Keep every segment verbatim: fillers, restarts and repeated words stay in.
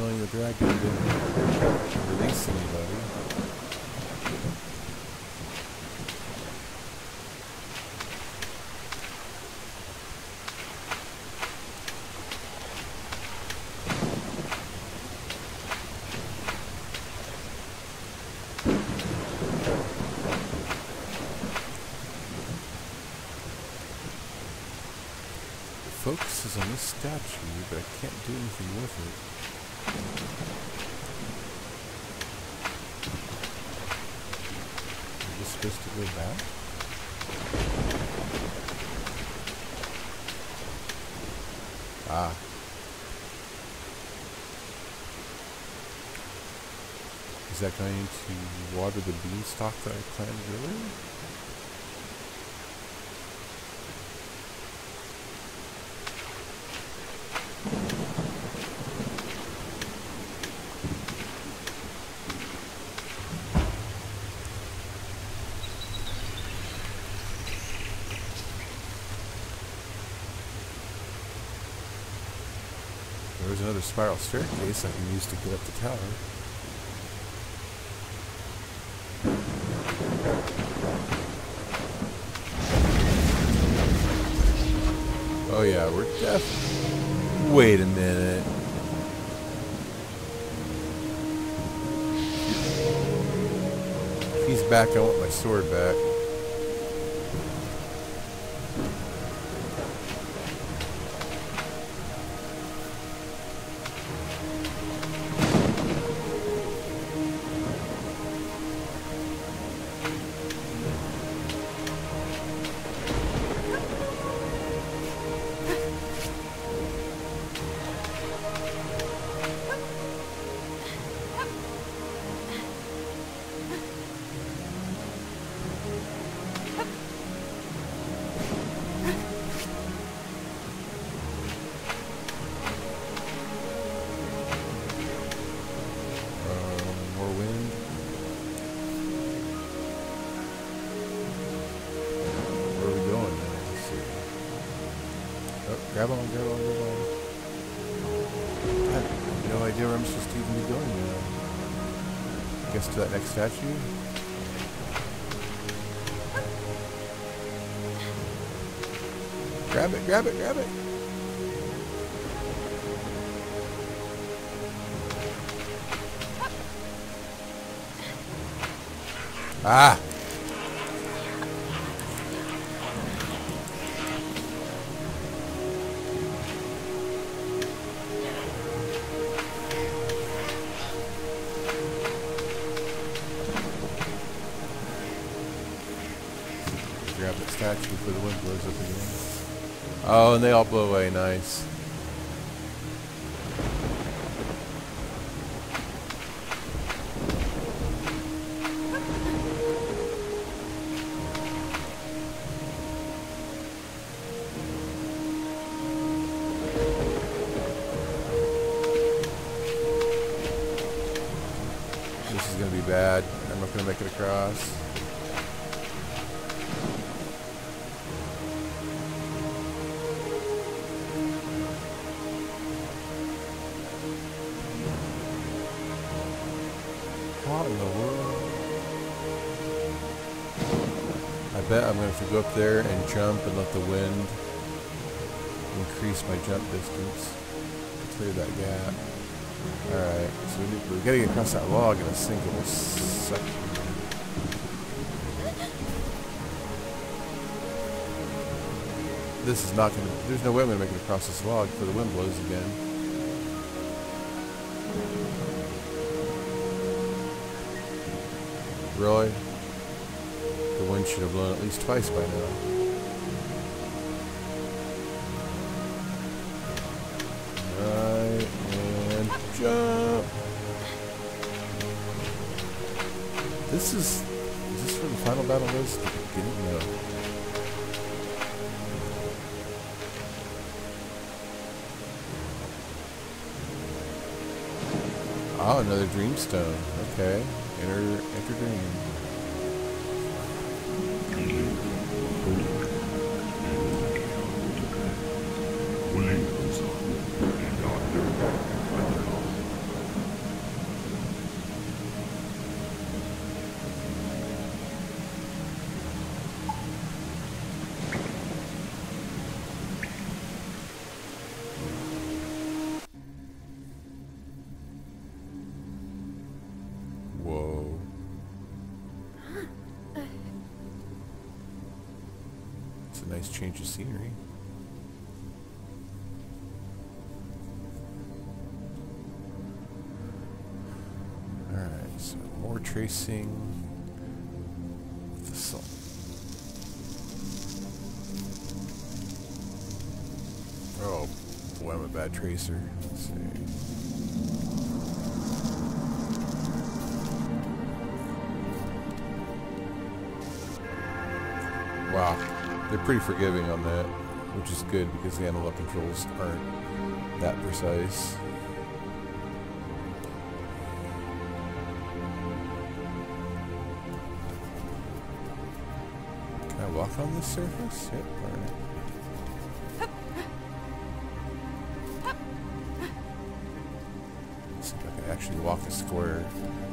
killing the dragon didn't release anybody. Focus is on this statue, but I can't do anything with it. Is this supposed to go back? Ah. Is that going to water the beanstalk that I planted earlier? There's another spiral staircase I can use to get up the tower. Oh yeah, we're definitely... Wait a minute. If he's back, I want my sword back. Grab on, grab on, grab on. I have no idea where I'm supposed to even be going now. I guess to that next statue? Grab it, grab it, grab it! Ah! Grab that statue before the wind blows up again. Oh, and they all blow away. Nice. This is going to be bad. I'm not going to make it across. What in the world? I bet I'm going to have to go up there and jump and let the wind increase my jump distance to clear that gap. Alright, so we need, we've got to get across that log in a single section. This is not going to, there's no way I'm going to make it across this log before the wind blows again. Really? The wind should have blown at least twice by now. Right, and jump! This is... Is this where the final battle is? The beginning? No. Oh, another dreamstone. Okay. Enter, enter dream. nice change of scenery. Alright, so more tracing with the salt. Oh boy, I'm a bad tracer. Let's see. Wow, they're pretty forgiving on that, which is good because the analog controls aren't that precise. Can I walk on this surface? Yep, alright. See if I can actually walk a square.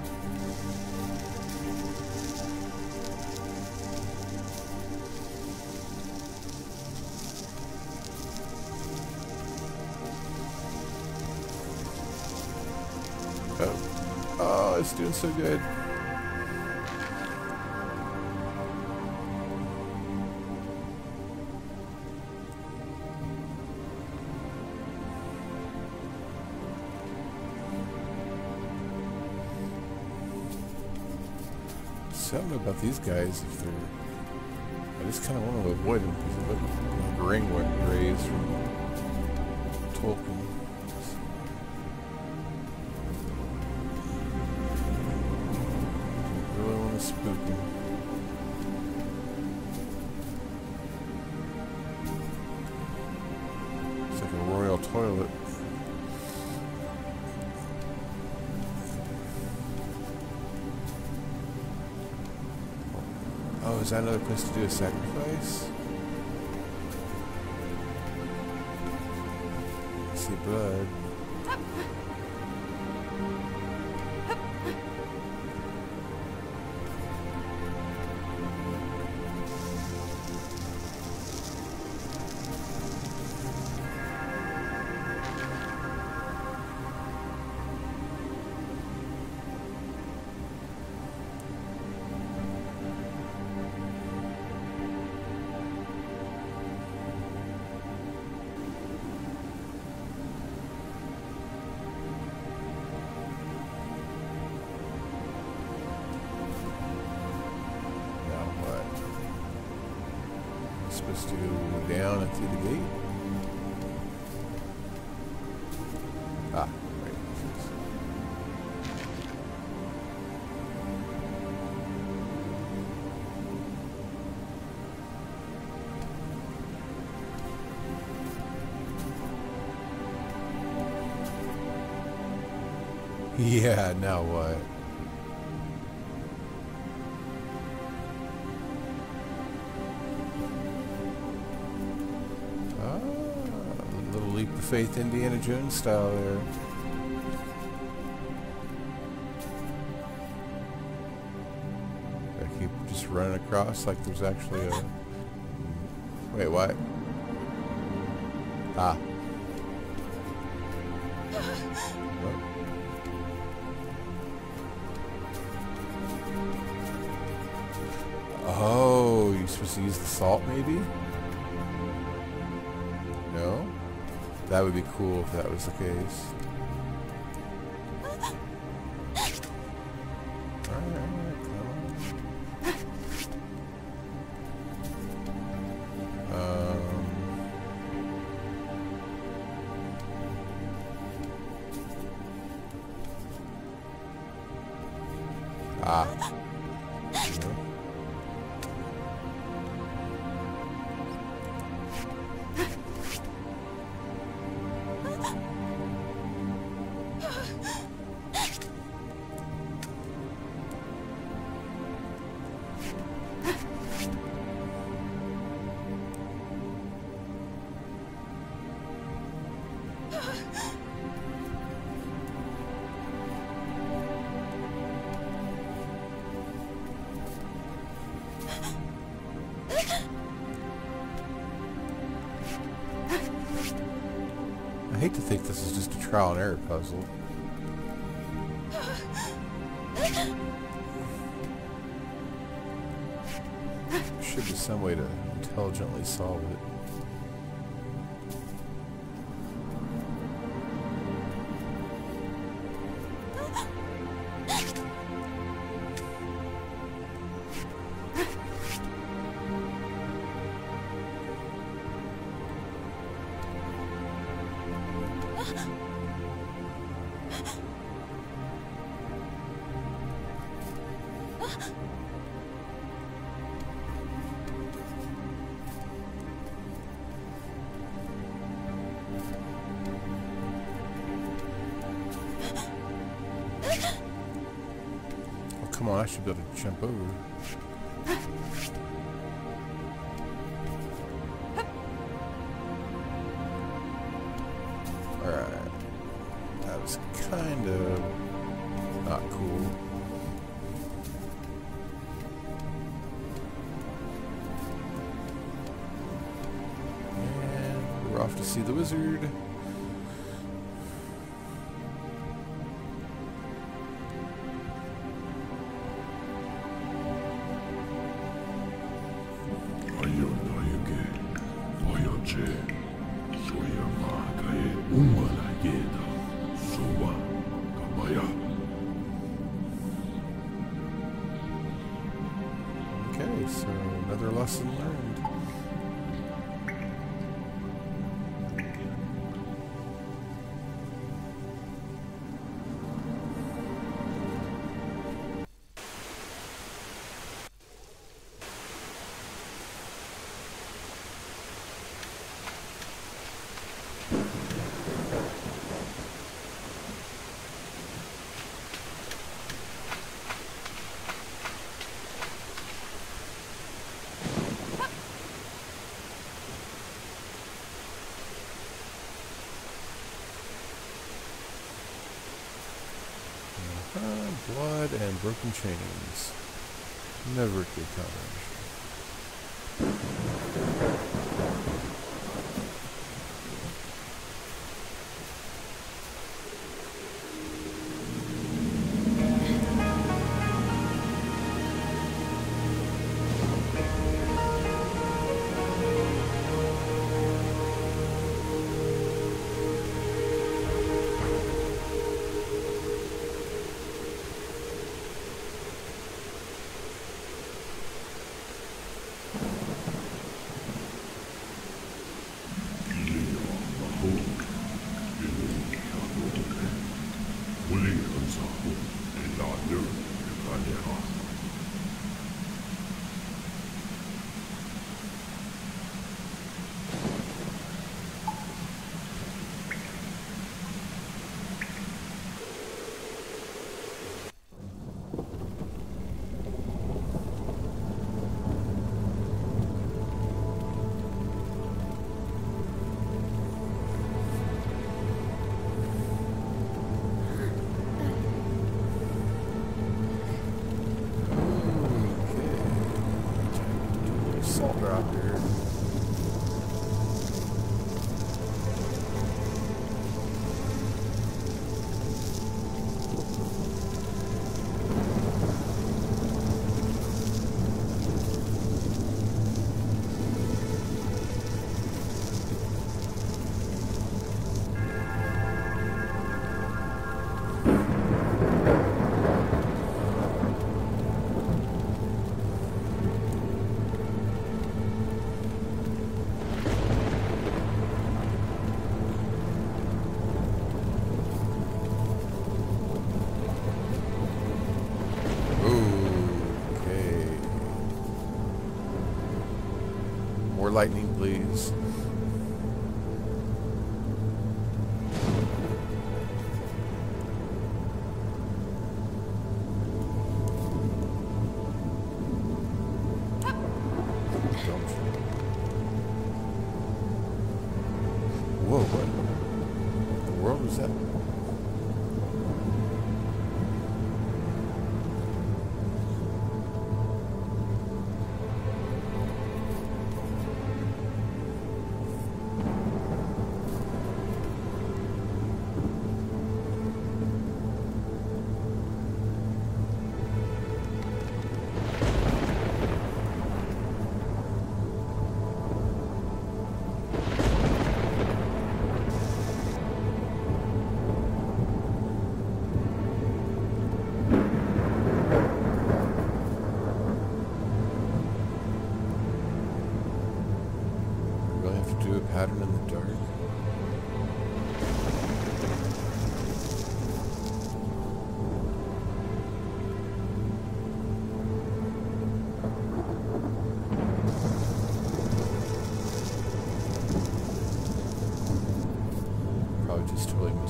Oh, oh, it's doing so good. So I don't know about these guys if they're. I just kind of want to avoid them because they look like ring rays from Tolkien. Spooky. It's like a royal toilet. Oh, is that another place to do a sacrifice? I see blood. Supposed to go down and through the gate. Ah, right. Yeah, now what? Leap of faith, Indiana Jones style there. I keep just running across like there's actually a. Wait, what? Ah. Oh, you're supposed to use the salt, maybe? No? That would be cool if that was the case. Alright, come on. Um. Ah. Yeah. I hate to think this is just a trial and error puzzle. Should be some way to intelligently solve it. Come on, I should be able to jump over. Alright. That was kind of not cool. And we're off to see the wizard. Okay, so another lesson learned. Uh, blood and broken chains. Never a good combination. Salt drop here. More lightning, please. Whoa, what? The world was that?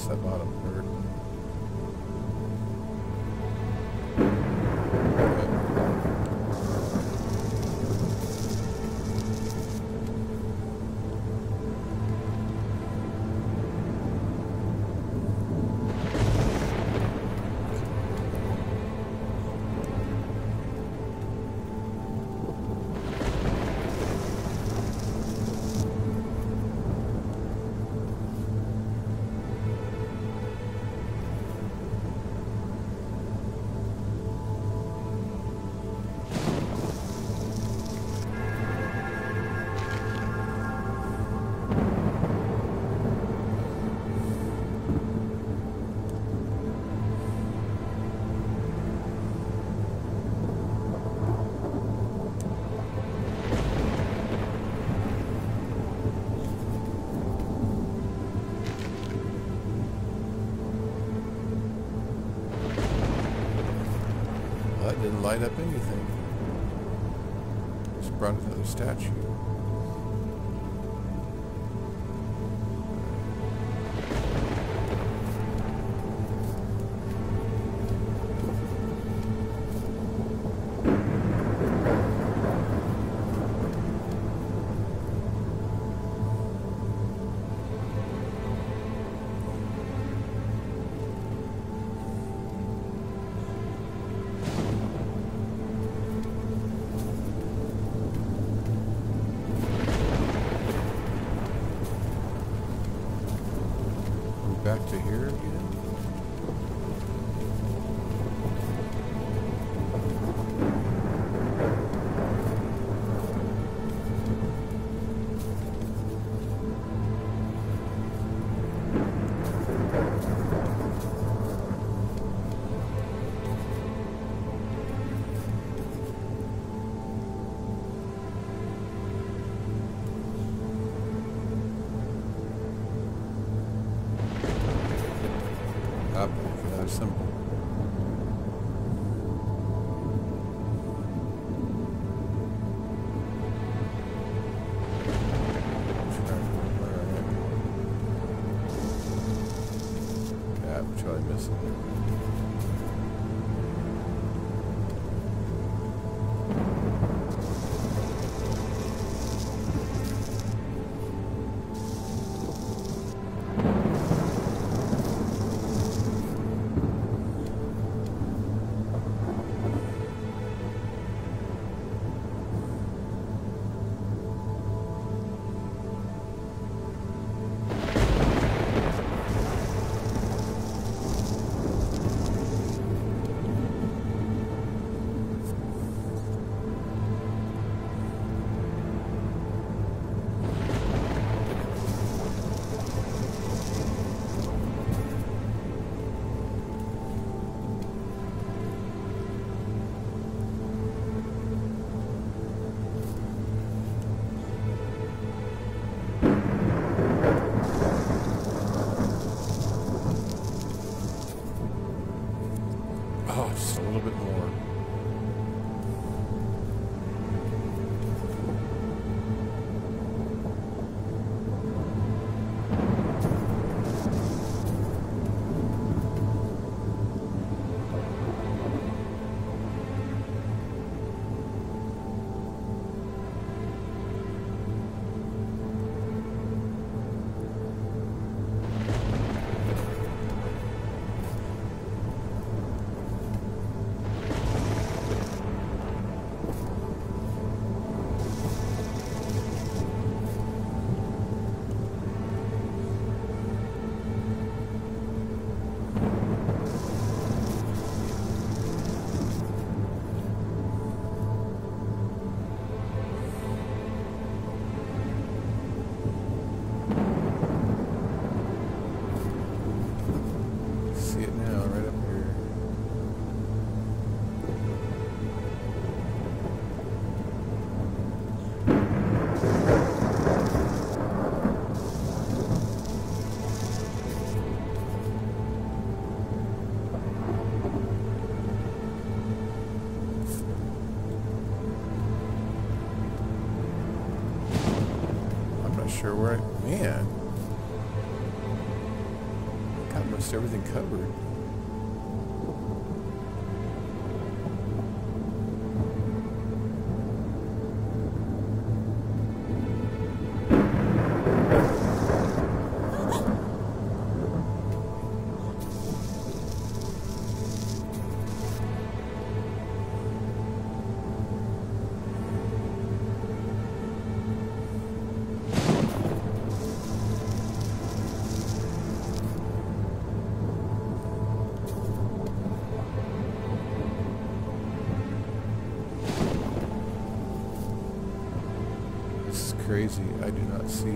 past that bottom part. That didn't light up anything. Just brought another statue. Back to here again. Up, another symbol. Yeah, which one I missing? Oh, just a little bit more. Sure where I, man, got almost everything covered. Crazy. I do not see.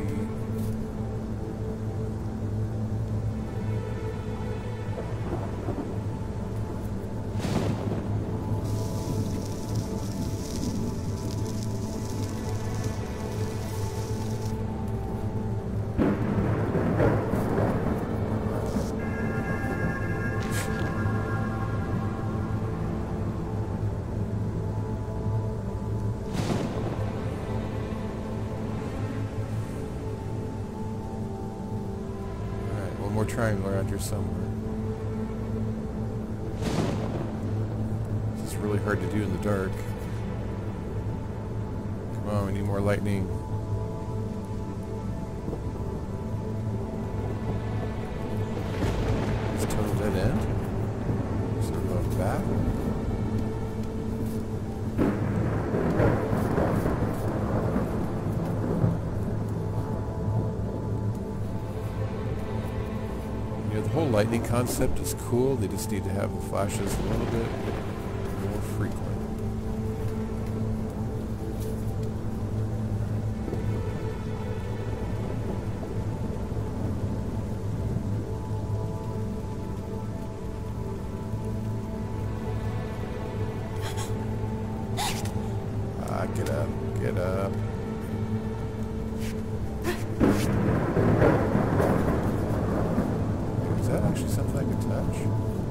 More triangle around here somewhere. This is really hard to do in the dark. Come on, we need more lightning. Is total dead end? Is there going back? The whole lightning concept is cool. They just need to have the flashes a little bit more frequent. Ah, get up, get up. Is that actually something I could touch?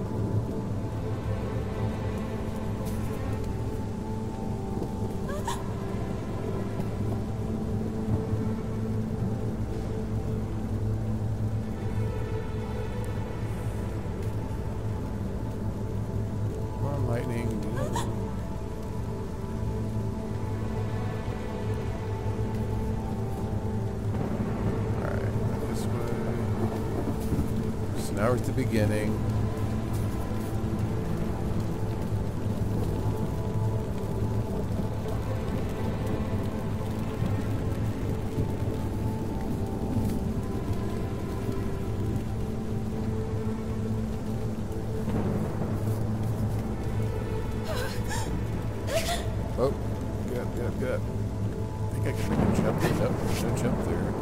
Come on, lightning. Alright, this way. So now we're at the beginning. Oh, get up, get up, get up. I think I can make a jump. Nope, there's no jump there.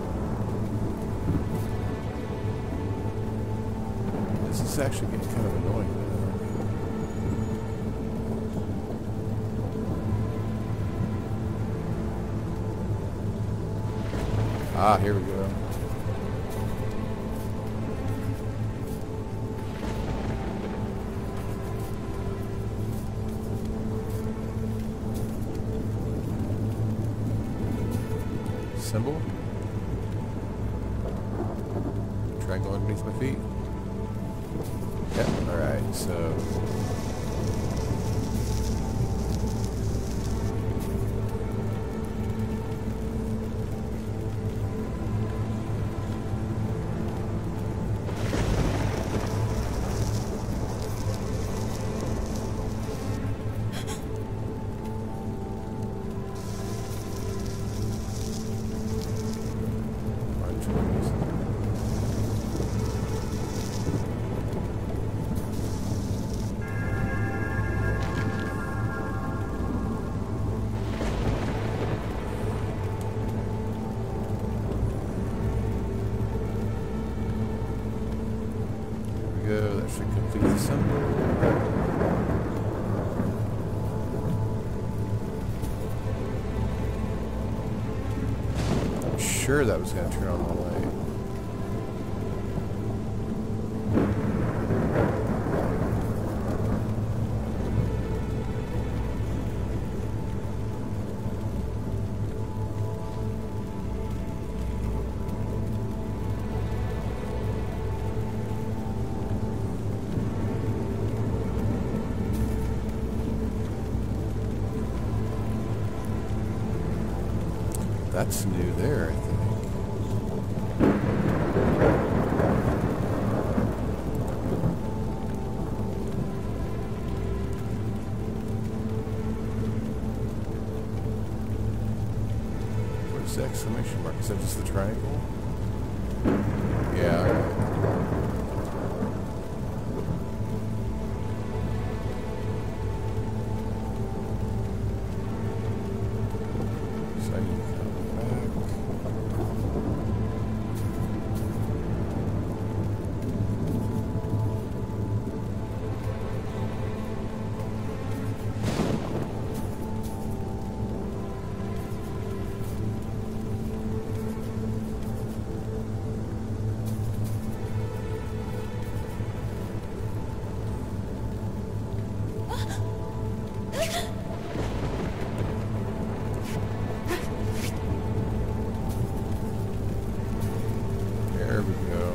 This is actually getting kind of annoying now. Ah, here we go. Symbol. Triangle underneath my feet. Yep, alright, so go. That should complete the symbol. I'm sure that was going to turn on the light. That's new there, I think. What's the exclamation mark? Is that just the triangle? Yeah, alright. There we go.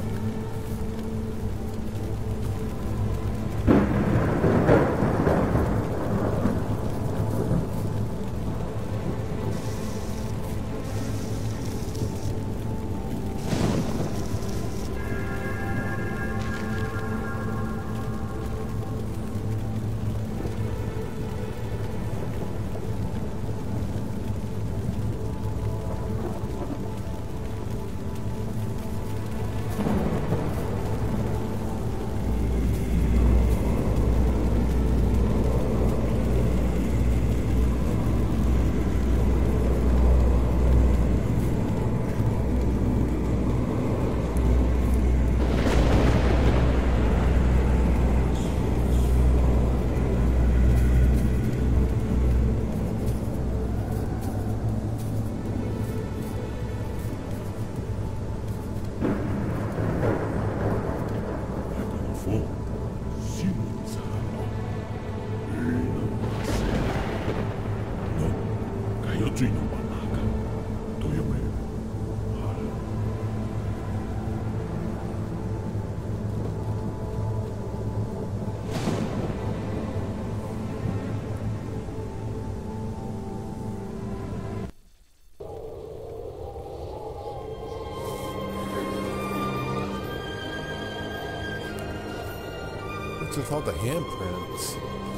What's with all the handprints?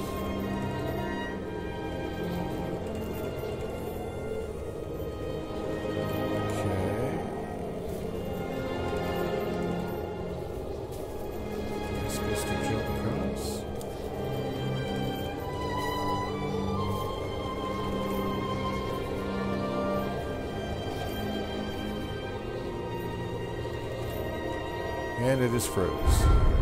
Okay. Am I supposed to jump across? And it is froze.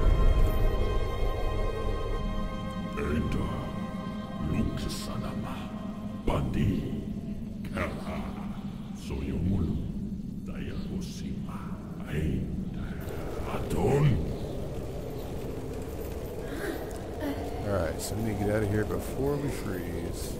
Alright, so we need to get out of here before we freeze.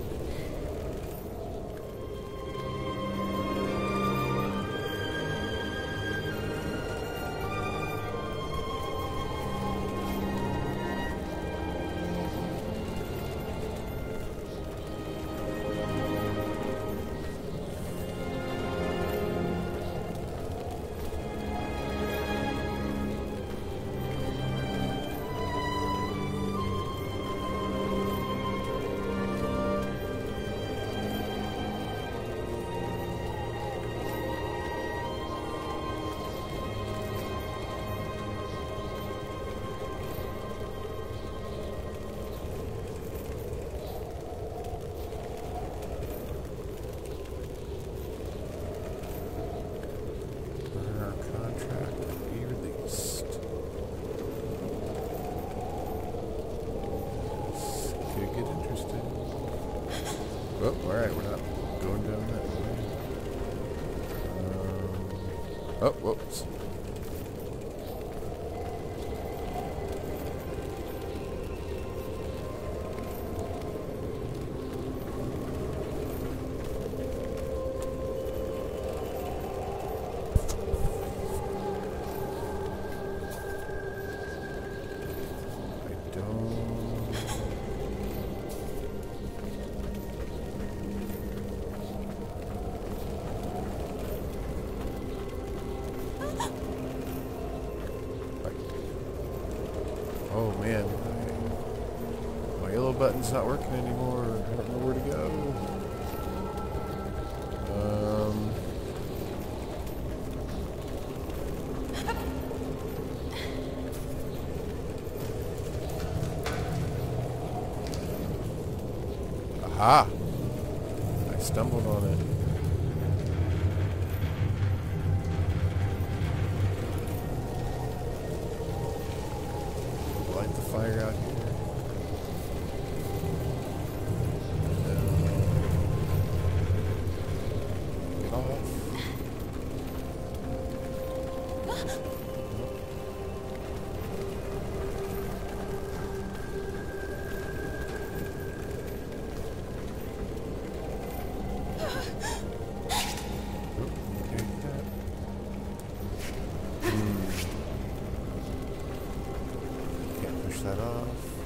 Oh, alright, we're not going down that way. Um, oh, whoops. Oh man, my, my yellow button's not working anymore. I don't know where to go. Um. Aha! I stumbled on it. Light the fire out here. Get off. That off.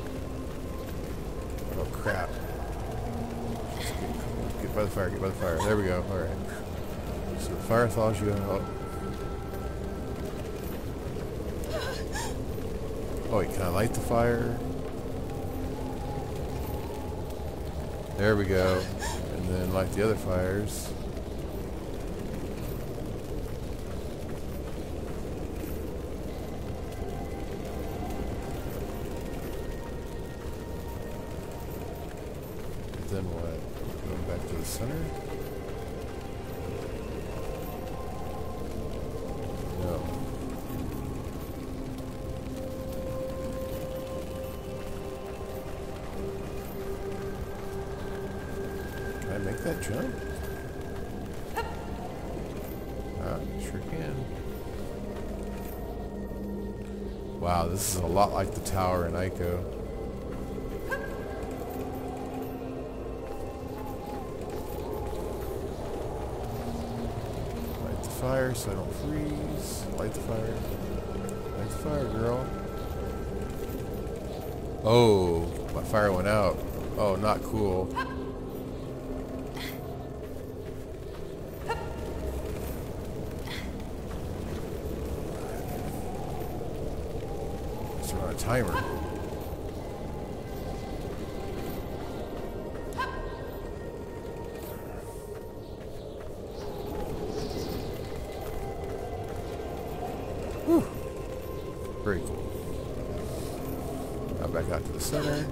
Oh crap. Just get, get by the fire, get by the fire. There we go. Alright. So the fire thaws you out. Oh wait, can I light the fire? There we go. And then light the other fires. Then what? Going back to the center? No. Can I make that jump? Ah, sure can. Wow, this is a lot like the tower in Ico. Fire so I don't freeze. Light the fire. Light the fire, girl. Oh, my fire went out. Oh, not cool. It's on a timer. Whew. Very cool. Now back out to the center.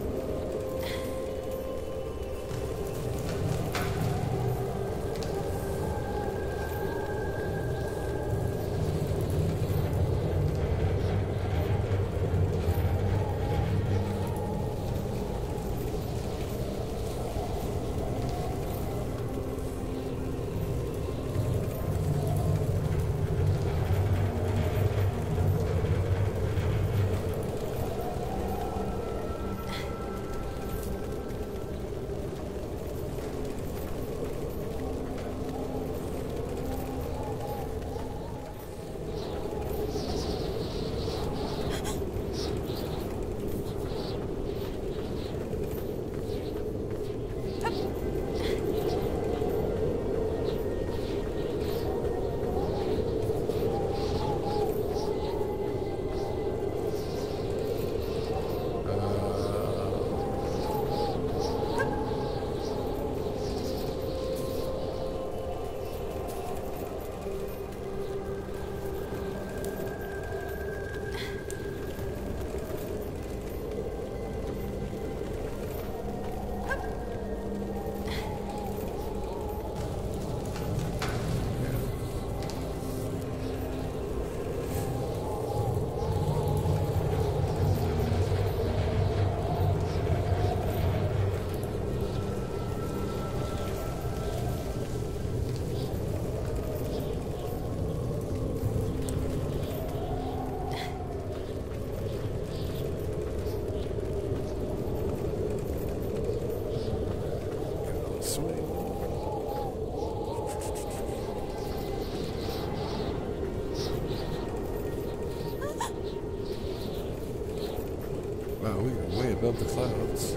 Wow, we are way above the clouds.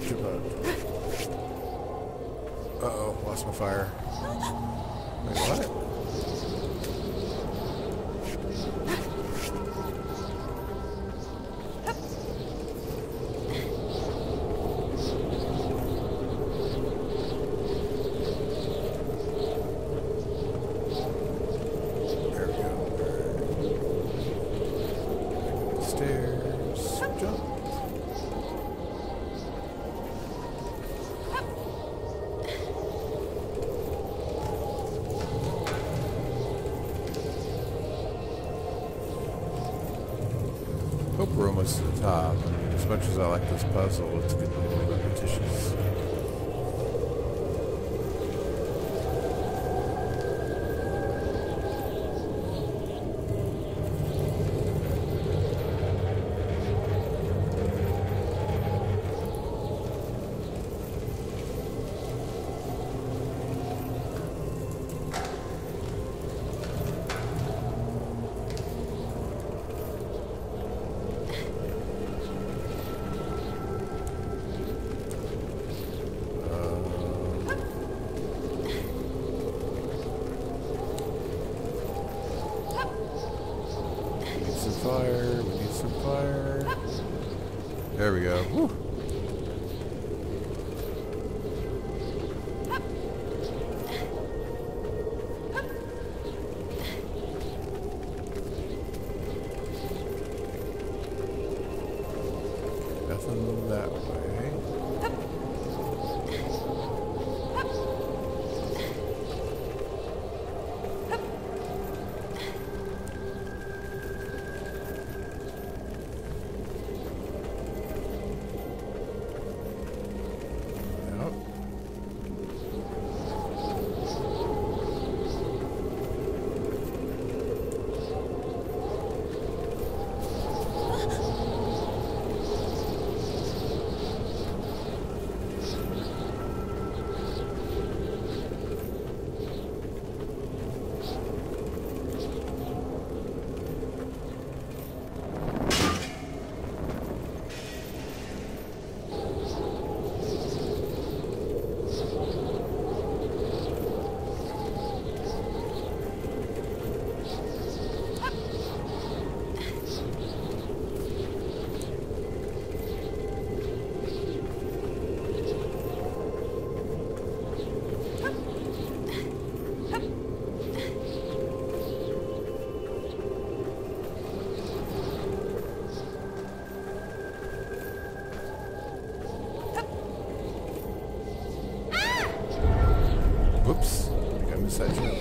Jump out. Uh-oh, lost my fire. Wait, what? There we go. Stairs. Jump. Hope we're almost to the top. I mean, as much as I like this puzzle, it's getting a little repetitious. Fire, we need some fire. There we go. Woo. Nothing that way. Whoops, I think I missed that jump.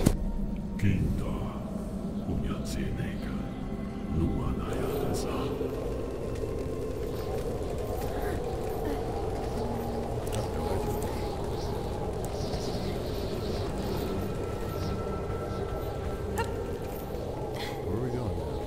Where are we going now?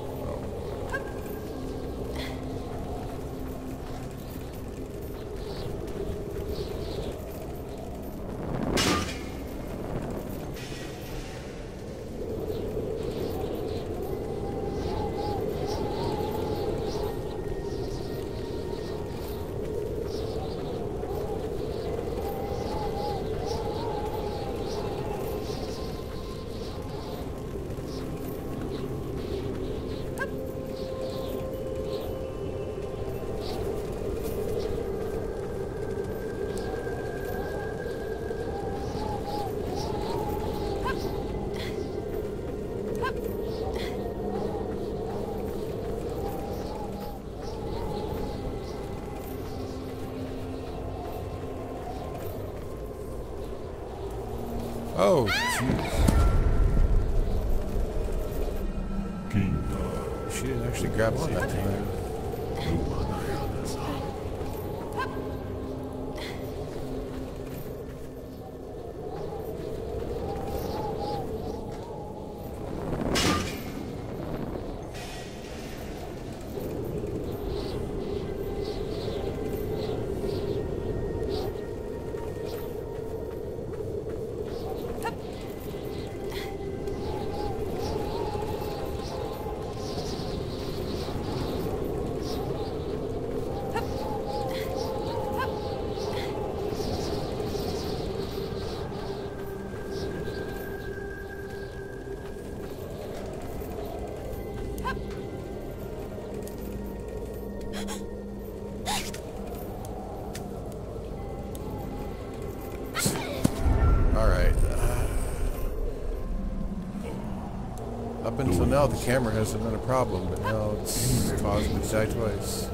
Oh, jeez. She didn't actually grab on that time. Alright. Uh, up until now, the camera hasn't been a problem, but now it's caused me to die twice.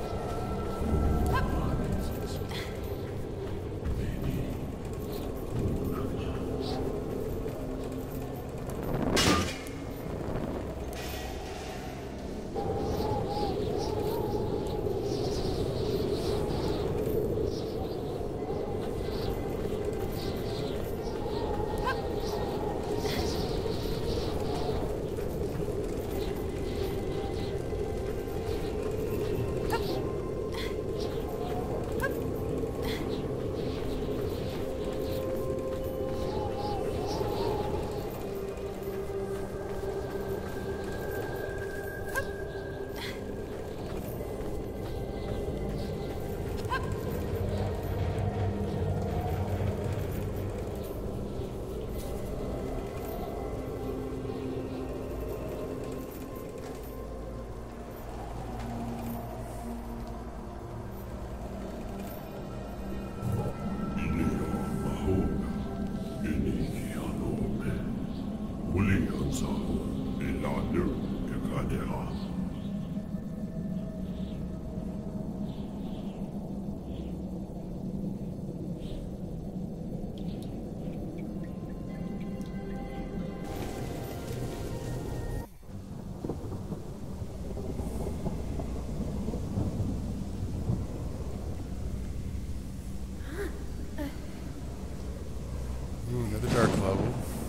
Another dark level.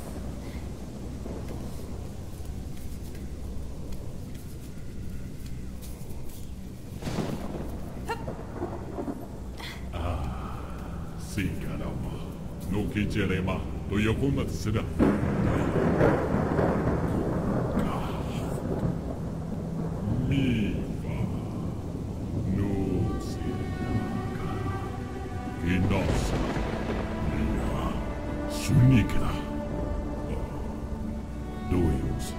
Ah, sí, caramba. No quiere más. Do you want to sit up? Mi va. No se Y no se. Sunikra. Do you see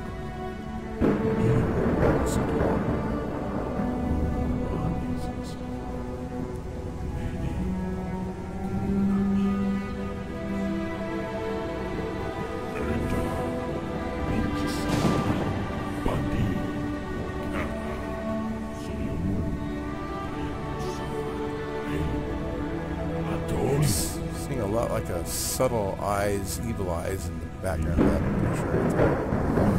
Seeing a lot like a subtle eyes, evil eyes in the background of that picture right there.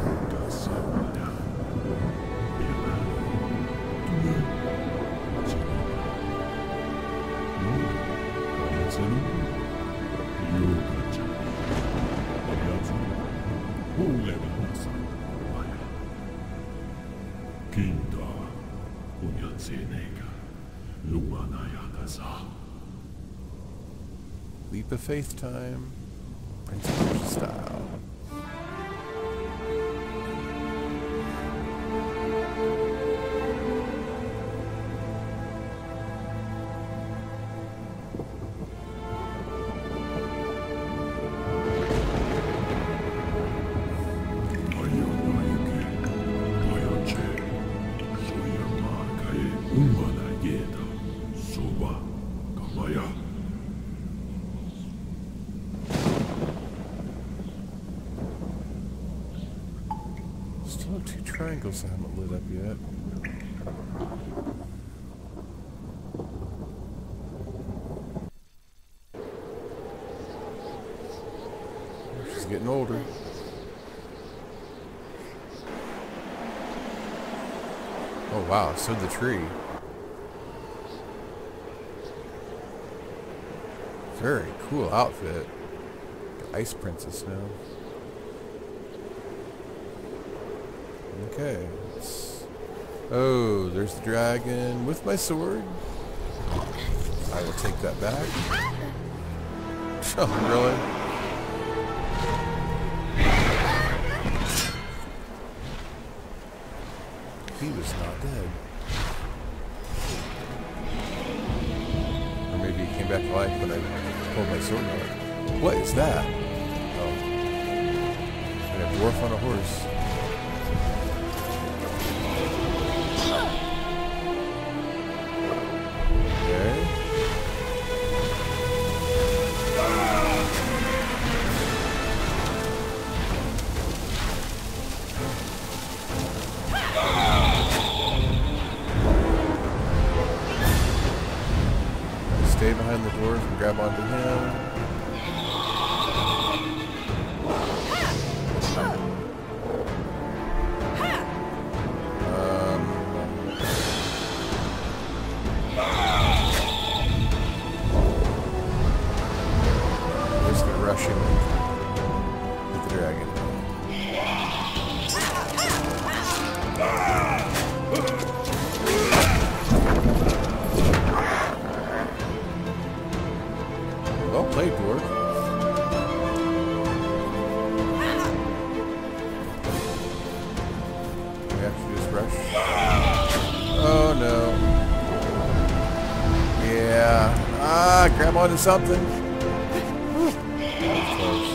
Leap of faith time, Prince of Persia style. Still have two triangles I haven't lit up yet. She's getting older. Oh wow, so the tree. Very cool outfit. The Ice Princess now. Okay. Let's... Oh, there's the dragon with my sword. I will take that back. Oh, really? He was not dead. Or maybe he came back to life when I pulled my sword out. What is that? Oh. And a dwarf on a horse. Okay. grab onto him. Well played, Dwarf. We have to just rush. Oh no. Yeah. Ah, grab onto something. Whew. That was close.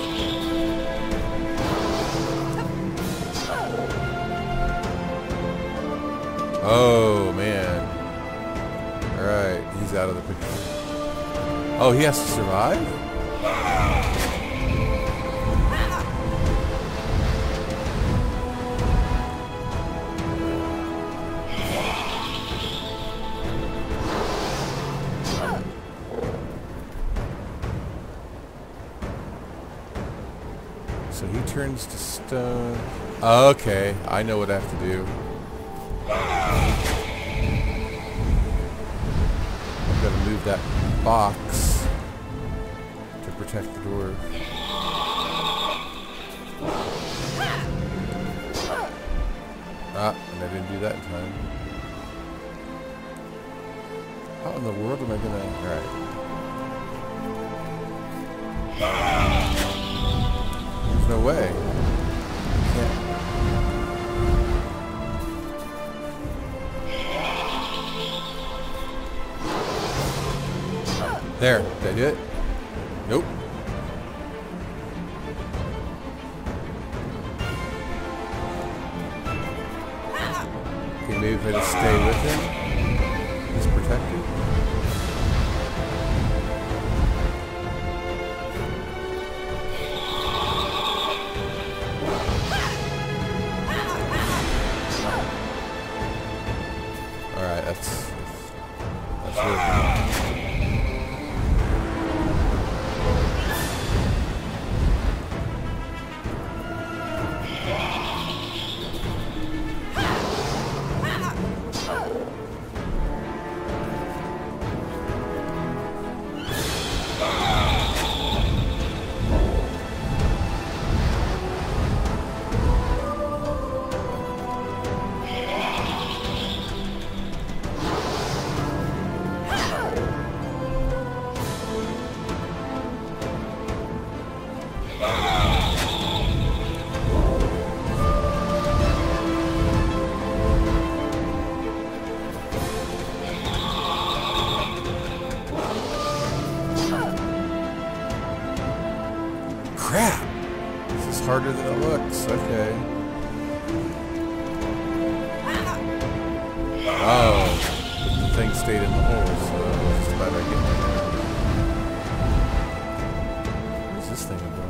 Oh man. Alright, he's out of the picture. Oh, he has to survive? So he turns to stone. Okay, I know what I have to do. I've got to move that box to protect the door. Ah, and I didn't do that in time. How in the world am I gonna... Alright. There's no way. I can't. There. Did I do it? Nope. Okay, maybe if I just stay with him, he's protected. Alright, that's that's working. Crap! This is harder than it looks. Okay. Oh, the thing stayed in the hole, so it's just a matter of getting it out. What is this thing about?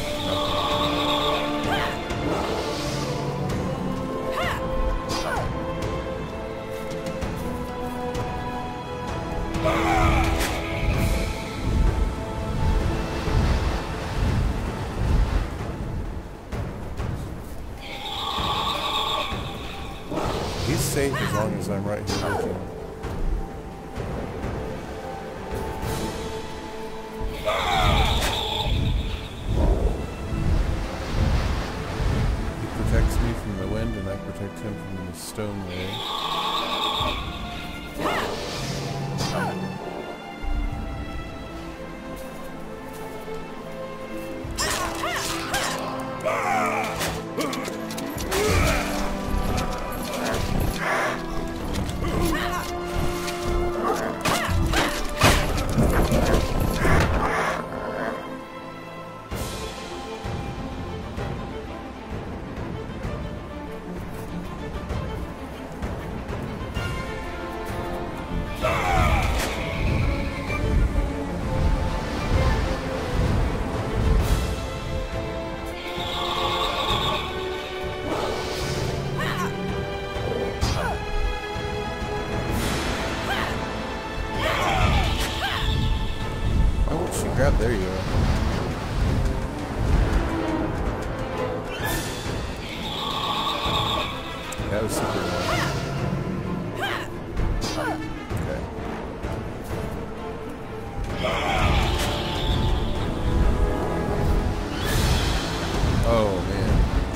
He's safe as long as I'm right here with him. He protects me from the wind and I protect him from the stone ray. she grabbed? There you are. That was super nice. Okay. Oh man.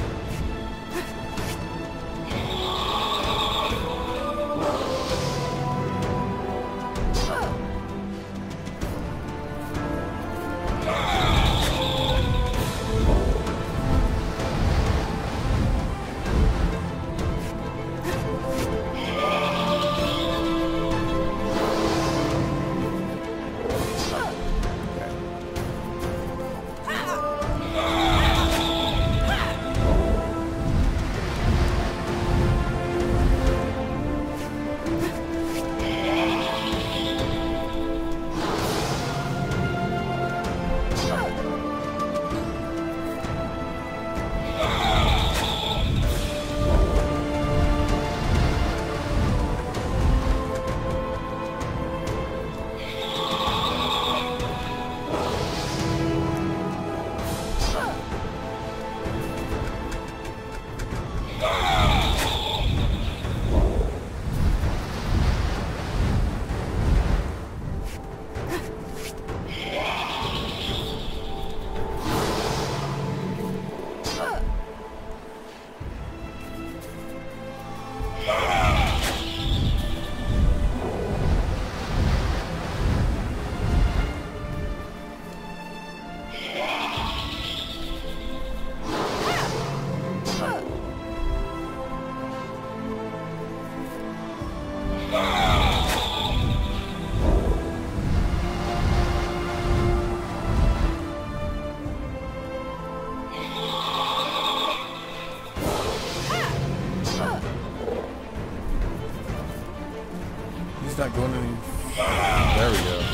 He's not going any. There we go.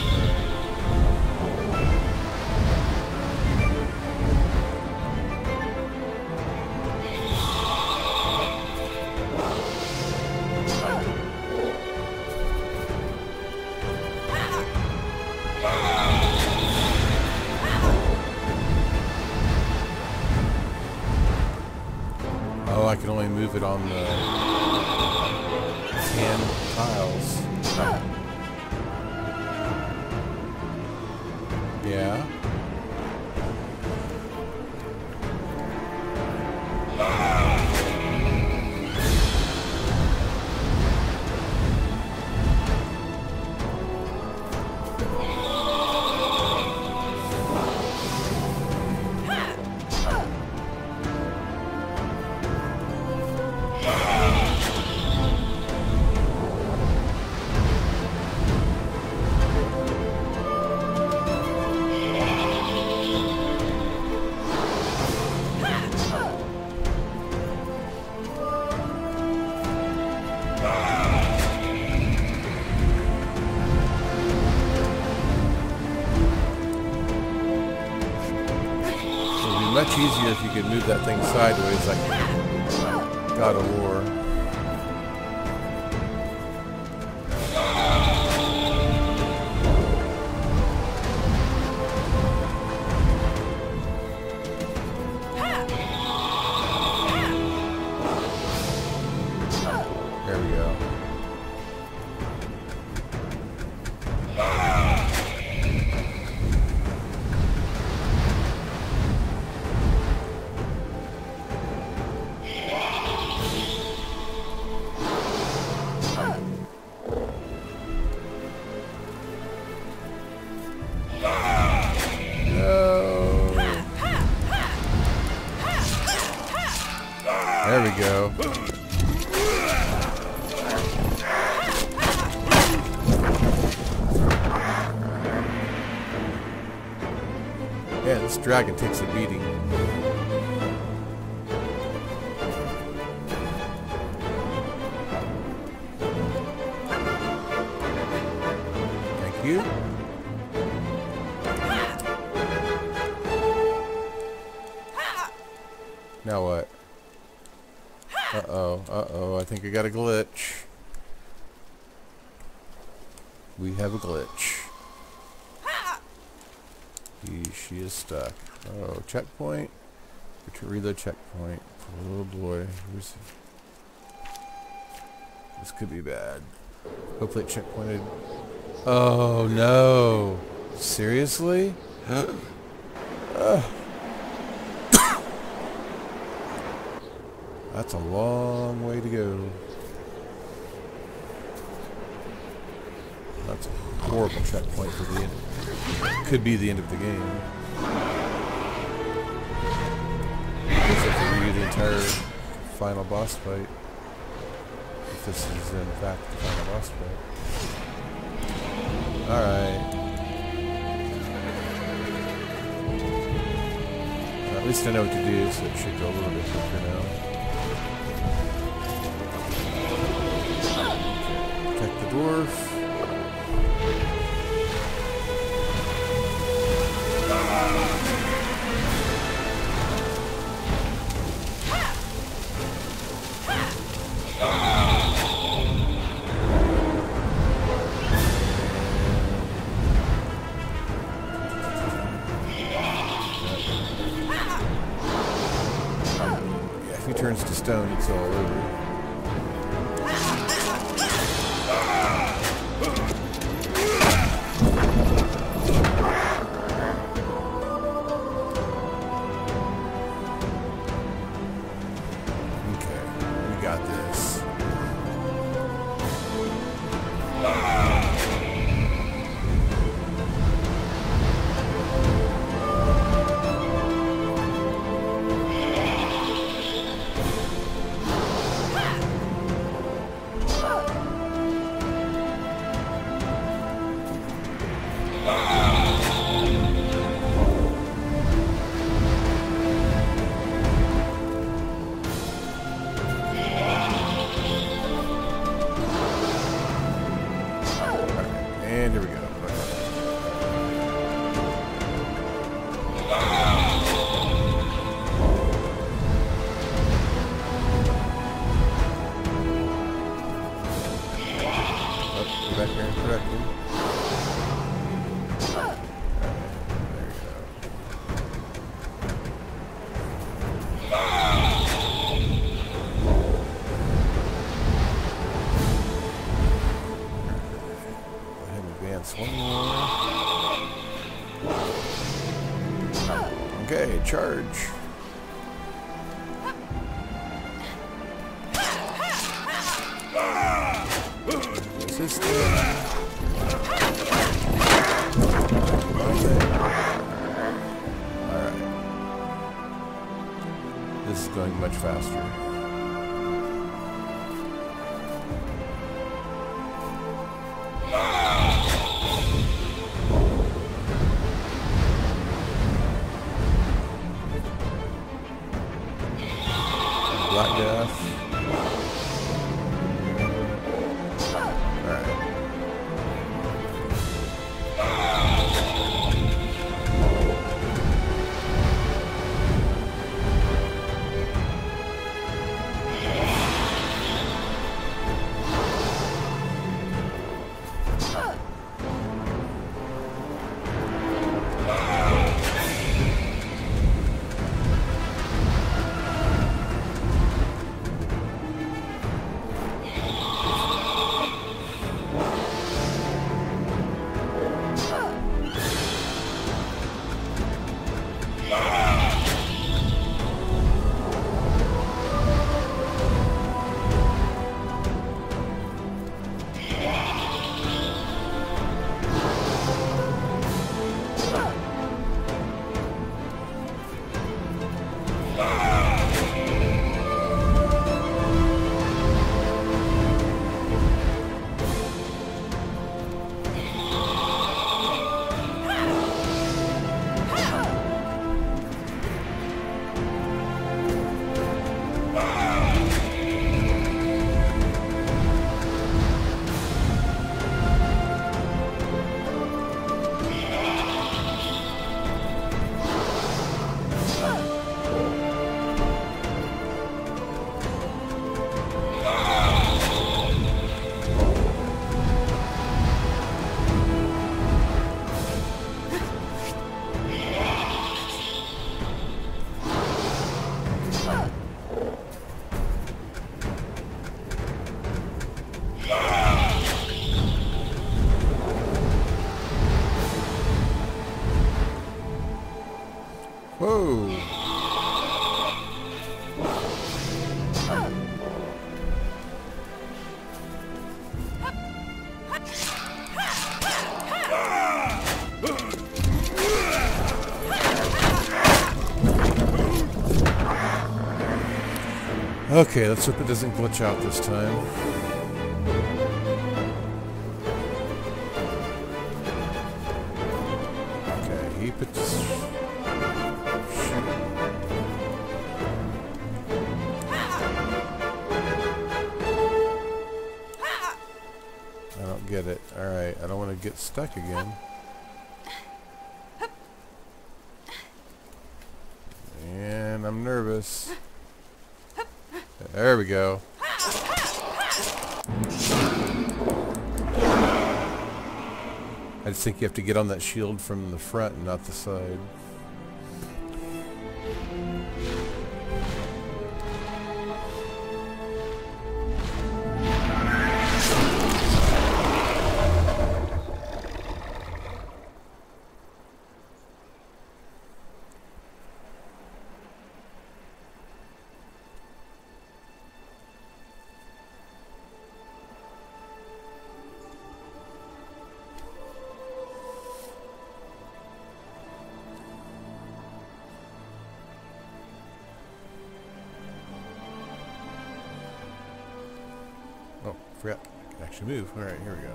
Oh, I can only move it on the tan tiles. Yeah. Much easier if you could move that thing sideways like God of War. There we go. There we go. Yeah, this dragon takes a beating. Thank you. Now what? Uh-oh, uh-oh, I think I got a glitch. We have a glitch. He, she is stuck. Oh, checkpoint. To reload checkpoint. Oh boy. Where's this could be bad. Hopefully it checkpointed. Oh no. Seriously? uh. That's a long way to go. That's a horrible checkpoint for the end. Could be the end of the game. I guess I have to redo the entire final boss fight. If this is in fact the final boss fight. Alright. Well, at least I know what to do, so it should go a little bit quicker now. Protect the dwarf. If he turns to stone, it's all over. Okay, we got this. And here we go. Oh, go back here and correct him. There we go. Advance one more. Okay, charge. Resistance. Alright. This is going much faster. Black Death. Alright. Whoa! Okay, let's hope it doesn't glitch out this time. Okay, he put this... I don't get it. Alright, I don't want to get stuck again. And I'm nervous. There we go. I just think you have to get on that shield from the front and not the side. Oh, forgot. I can actually move. Alright, here we go.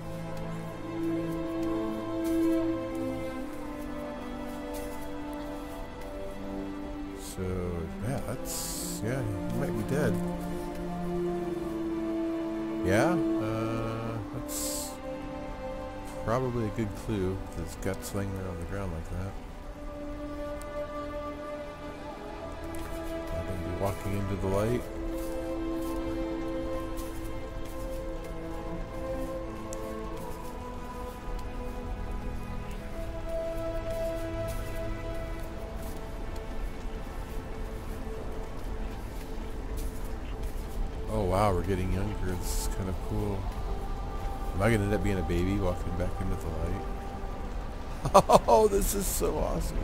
So, yeah, that's... yeah, he might be dead. Yeah? Uh, that's probably a good clue. His guts laying there on the ground like that. I'm going to be walking into the light. Oh wow, we're getting younger. This is kind of cool. Am I going to end up being a baby walking back into the light? Oh, this is so awesome.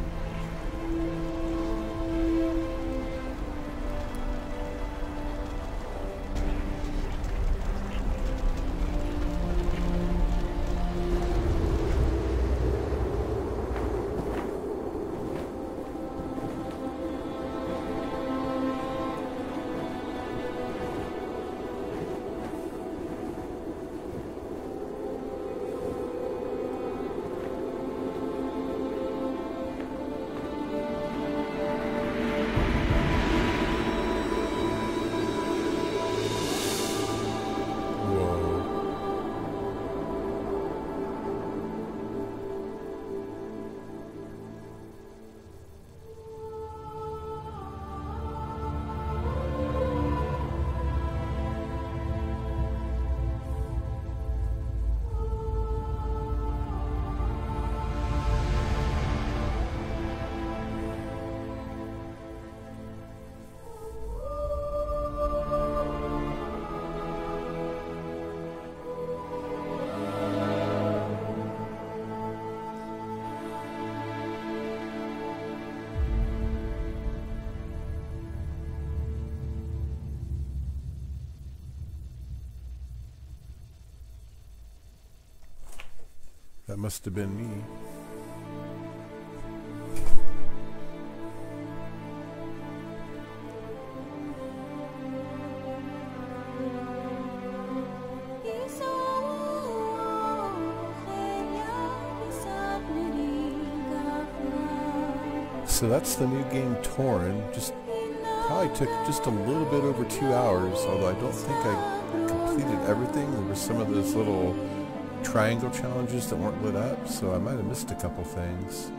That must have been me. So that's the new game Toren. Just probably took just a little bit over two hours, although I don't think I completed everything. There were some of those little triangle challenges that weren't lit up, so I might have missed a couple things.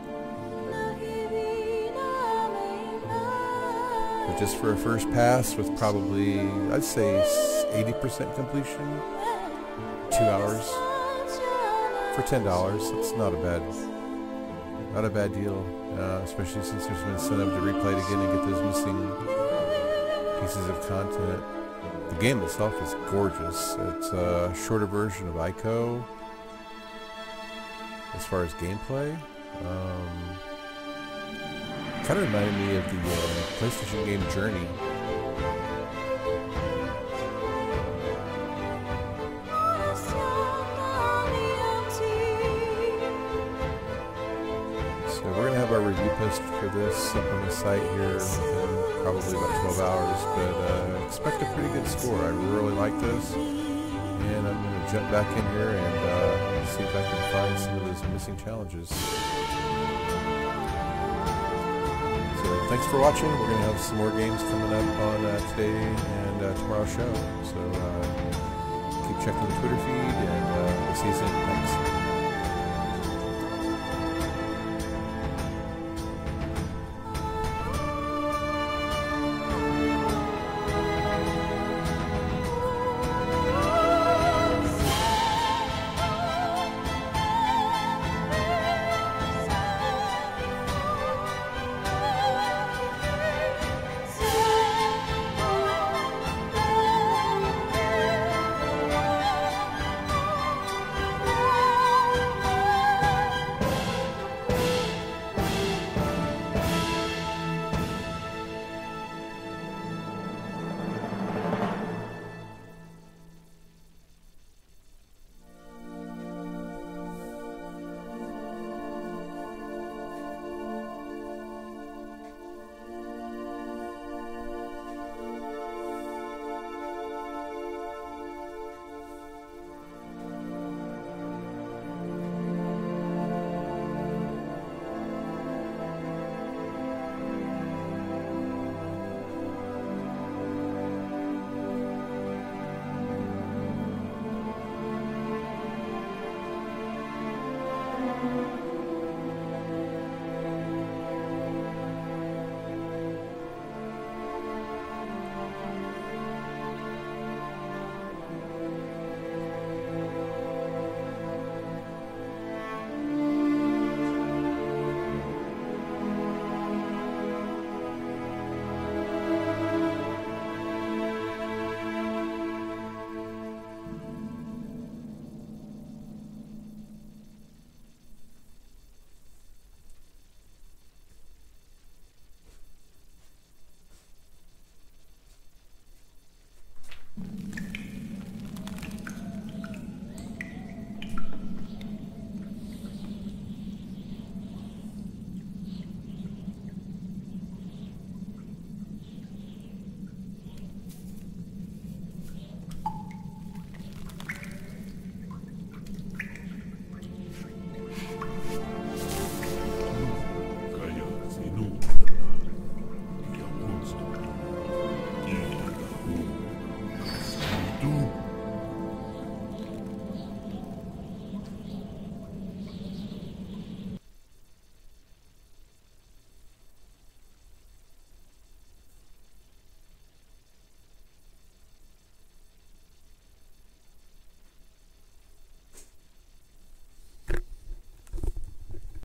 But just for a first pass with probably, I'd say eighty percent completion, two hours for ten dollars. That's not a bad, not a bad deal, uh, especially since there's an incentive to replay it again and get those missing pieces of content. The game itself is gorgeous. It's a shorter version of Ico as far as gameplay. Um, Kind of reminded me of the uh, PlayStation game Journey. So we're going to have our review post for this up on the site here within probably about twelve hours, but uh, expect a pretty good score. I really like this, and I'm going to jump back in here and uh, see if I can find some of those missing challenges. So thanks for watching. We're going to have some more games coming up on uh, today and uh, tomorrow's show. So uh, keep checking the Twitter feed, and uh, we'll see you soon. Thanks. do